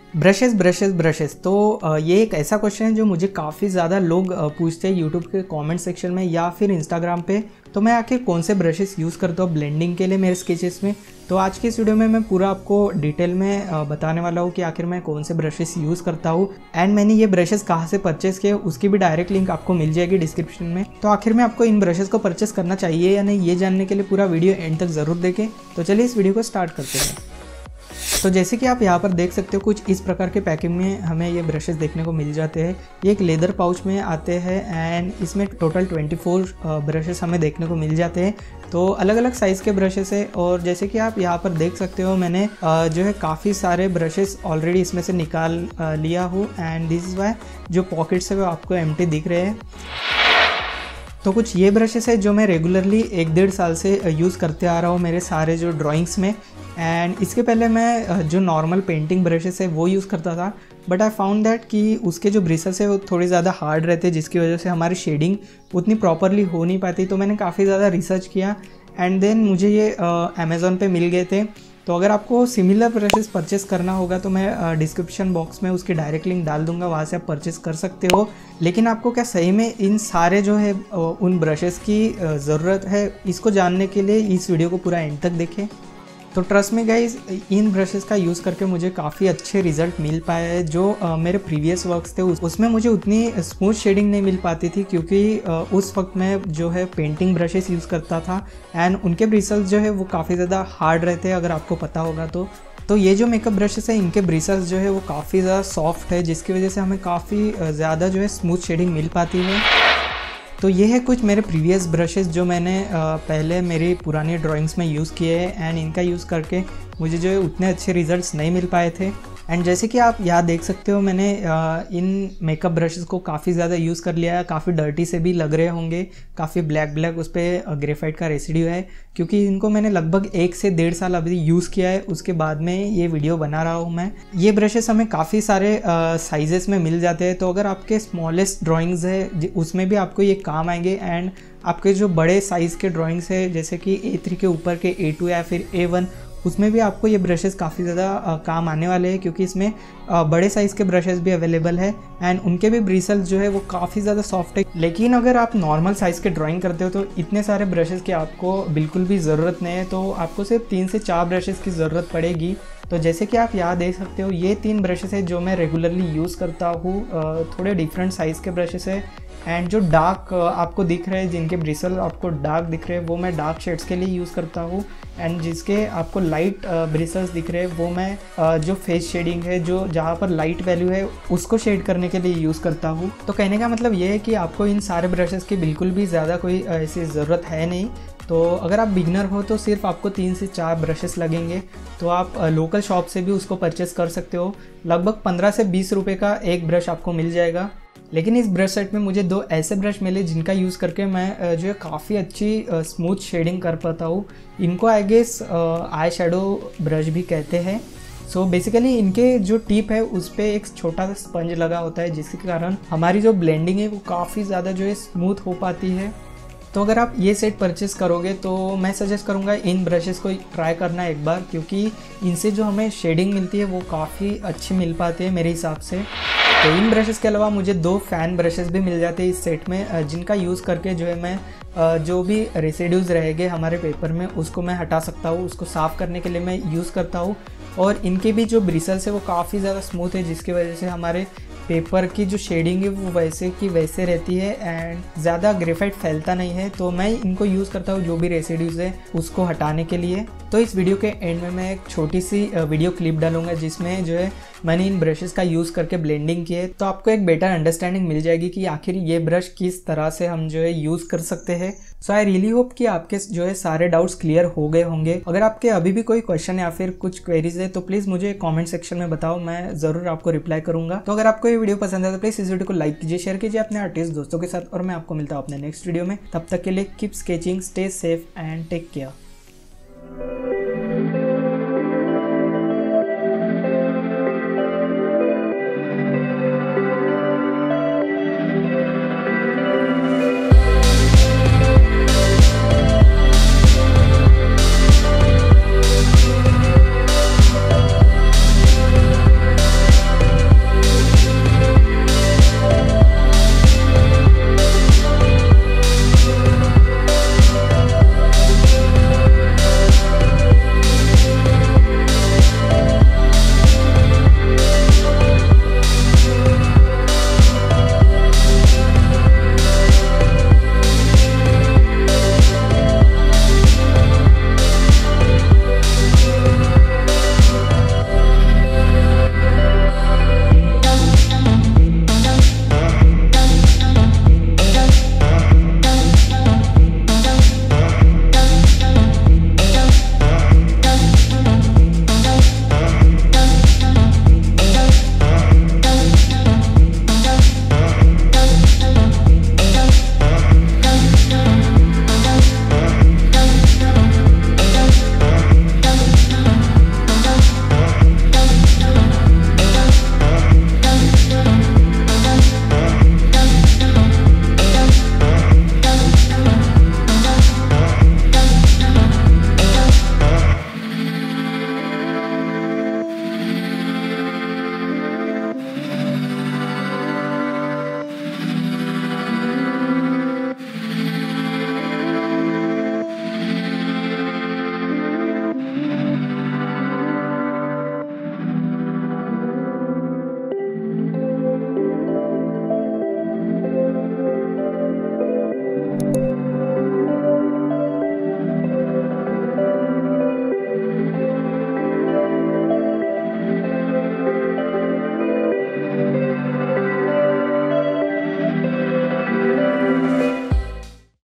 Brushes brushes brushes तो ये एक ऐसा क्वेश्चन है जो मुझे काफ़ी ज़्यादा लोग पूछते हैं यूट्यूब के कमेंट सेक्शन में या फिर इंस्टाग्राम पे। तो मैं आखिर कौन से ब्रशेस यूज़ करता हूँ ब्लेंडिंग के लिए मेरे स्केचेस में। तो आज की इस वीडियो में मैं पूरा आपको डिटेल में बताने वाला हूँ कि आखिर मैं कौन से ब्रशेस यूज़ करता हूँ एंड मैंने ये ब्रशेस कहाँ से परचेस किए उसकी भी डायरेक्ट लिंक आपको मिल जाएगी डिस्क्रिप्शन में। तो आखिर में आपको इन ब्रशेस को परचेस करना चाहिए या नहीं, ये जानने के लिए पूरा वीडियो एंड तक ज़रूर देखें। तो चलिए इस वीडियो को स्टार्ट करते हैं। तो जैसे कि आप यहाँ पर देख सकते हो कुछ इस प्रकार के पैकिंग में हमें ये ब्रशेस देखने को मिल जाते हैं। ये एक लेदर पाउच में आते हैं एंड इसमें टोटल 24 ब्रशेस हमें देखने को मिल जाते हैं। तो अलग अलग साइज़ के ब्रशेस है और जैसे कि आप यहाँ पर देख सकते हो मैंने जो है काफ़ी सारे ब्रशेस ऑलरेडी इसमें से निकाल लिया हूँ एंड दिस इज़ वाई जो पॉकेट्स है वो आपको एम्प्टी दिख रहे हैं। तो कुछ ये ब्रशेस है जो मैं रेगुलरली 1-1.5 साल से यूज़ करते आ रहा हूँ मेरे सारे जो ड्राइंग्स में। एंड इसके पहले मैं जो नॉर्मल पेंटिंग ब्रशेस है वो यूज़ करता था, बट आई फाउंड दैट कि उसके जो ब्रिसल्स है वो थोड़े ज़्यादा हार्ड रहते जिसकी वजह से हमारी शेडिंग उतनी प्रॉपरली हो नहीं पाती। तो मैंने काफ़ी ज़्यादा रिसर्च किया एंड देन मुझे ये अमेज़ॉन पे मिल गए थे। तो अगर आपको सिमिलर ब्रशेस परचेस करना होगा तो मैं डिस्क्रिप्शन बॉक्स में उसकी डायरेक्ट लिंक डाल दूंगा, वहाँ से आप परचेस कर सकते हो। लेकिन आपको क्या सही में इन सारे जो है उन ब्रशेस की ज़रूरत है, इसको जानने के लिए इस वीडियो को पूरा एंड तक देखें। तो ट्रस्ट में गाइज इन ब्रशेस का यूज़ करके मुझे काफ़ी अच्छे रिजल्ट मिल पाए हैं। जो मेरे प्रीवियस वर्क्स थे उसमें मुझे उतनी स्मूथ शेडिंग नहीं मिल पाती थी क्योंकि उस वक्त मैं जो है पेंटिंग ब्रशेस यूज़ करता था एंड उनके ब्रिसल्स जो है वो काफ़ी ज़्यादा हार्ड रहते हैं, अगर आपको पता होगा तो ये जो मेकअप ब्रशेस है इनके ब्रिसल्स जो है वो काफ़ी ज़्यादा सॉफ्ट है जिसकी वजह से हमें काफ़ी ज़्यादा जो है स्मूथ शेडिंग मिल पाती है। तो ये है कुछ मेरे प्रीवियस ब्रशेस जो मैंने पहले मेरी पुरानी ड्राइंग्स में यूज़ किए हैं एंड इनका यूज़ करके मुझे जो है उतने अच्छे रिजल्ट्स नहीं मिल पाए थे। एंड जैसे कि आप यहाँ देख सकते हो मैंने इन मेकअप ब्रशेस को काफ़ी ज़्यादा यूज़ कर लिया है। काफ़ी डर्टी से भी लग रहे होंगे, काफ़ी ब्लैक उस पर ग्रेफाइट का रेसिड्यू है क्योंकि इनको मैंने लगभग 1 से 1.5 साल अभी यूज़ किया है, उसके बाद में ये वीडियो बना रहा हूँ मैं। ये ब्रशेस हमें काफ़ी सारे साइजेस में मिल जाते हैं, तो अगर आपके स्मॉलेस्ट ड्राइंग्स है उसमें भी आपको ये काम आएंगे एंड आपके जो बड़े साइज़ के ड्राइंग्स है जैसे कि A3 के ऊपर के A2 या फिर A1 उसमें भी आपको ये ब्रशेस काफ़ी ज़्यादा काम आने वाले हैं क्योंकि इसमें बड़े साइज़ के ब्रशेस भी अवेलेबल है एंड उनके भी ब्रिसल्स जो है वो काफ़ी ज़्यादा सॉफ्ट है। लेकिन अगर आप नॉर्मल साइज़ के ड्राइंग करते हो तो इतने सारे ब्रशेस की आपको बिल्कुल भी ज़रूरत नहीं है, तो आपको सिर्फ 3 से 4 ब्रशेस की ज़रूरत पड़ेगी। तो जैसे कि आप यहाँ देख सकते हो ये 3 ब्रशेस है जो मैं रेगुलरली यूज़ करता हूँ। थोड़े डिफरेंट साइज़ के ब्रशेस है एंड जो डार्क आपको दिख रहे हैं जिनके ब्रिसल आपको डार्क दिख रहे हैं वो मैं डार्क शेड्स के लिए यूज़ करता हूँ एंड जिसके आपको लाइट ब्रिसल्स दिख रहे हैं वो मैं जो फेस शेडिंग है जो जहाँ पर लाइट वैल्यू है उसको शेड करने के लिए यूज़ करता हूँ। तो कहने का मतलब ये है कि आपको इन सारे ब्रशेस की बिल्कुल भी ज़्यादा कोई ऐसी ज़रूरत है नहीं। तो अगर आप बिगनर हो तो सिर्फ आपको 3 से 4 ब्रशेस लगेंगे, तो आप लोकल शॉप से भी उसको परचेस कर सकते हो। लगभग 15 से 20 रुपये का एक ब्रश आपको मिल जाएगा। लेकिन इस ब्रश सेट में मुझे 2 ऐसे ब्रश मिले जिनका यूज़ करके मैं जो है काफ़ी अच्छी स्मूथ शेडिंग कर पाता हूँ। इनको I guess eye shadow brush भी कहते हैं। सो बेसिकली इनके जो टिप है उस पर एक छोटा सा स्पंज लगा होता है जिसके कारण हमारी जो ब्लेंडिंग है वो काफ़ी ज़्यादा जो है स्मूथ हो पाती है। तो अगर आप ये सेट परचेस करोगे तो मैं सजेस्ट करूँगा इन ब्रशेस को ट्राई करना एक बार, क्योंकि इनसे जो हमें शेडिंग मिलती है वो काफ़ी अच्छी मिल पाती है मेरे हिसाब से। तो इन ब्रशेस के अलावा मुझे 2 फैन ब्रशेस भी मिल जाते हैं इस सेट में जिनका यूज़ करके जो है मैं जो भी रेसिड्यूज़ रहेंगे हमारे पेपर में उसको मैं हटा सकता हूँ, उसको साफ़ करने के लिए मैं यूज़ करता हूँ। और इनके भी जो ब्रिसल्स है वो काफ़ी ज़्यादा स्मूथ है जिसकी वजह से हमारे पेपर की जो शेडिंग है वो वैसे की वैसे रहती है एंड ज़्यादा ग्रेफाइट फैलता नहीं है। तो मैं इनको यूज़ करता हूँ जो भी रेसिड्यूज़ है उसको हटाने के लिए। तो इस वीडियो के एंड में मैं एक छोटी सी वीडियो क्लिप डालूंगा जिसमें जो है मैंने इन ब्रशेस का यूज़ करके ब्लेंडिंग की है, तो आपको एक बेटर अंडरस्टैंडिंग मिल जाएगी कि आखिर ये ब्रश किस तरह से हम जो है यूज़ कर सकते हैं। सो आई रियली होप कि आपके जो है सारे डाउट्स क्लियर हो गए होंगे। अगर आपके अभी भी कोई क्वेश्चन या फिर कुछ क्वेरीज है तो प्लीज़ मुझे कमेंट सेक्शन में बताओ, मैं ज़रूर आपको रिप्लाई करूंगा। तो अगर आपको ये वीडियो पसंद है तो प्लीज़ इस वीडियो को लाइक कीजिए, शेयर कीजिए अपने आर्टिस्ट दोस्तों के साथ और मैं आपको मिलता हूँ अपने नेक्स्ट वीडियो में। तब तक के लिए keep sketching, stay safe and take care.